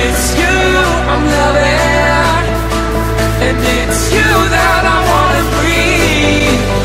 it's you I'm loving, and it's you that I wanna breathe.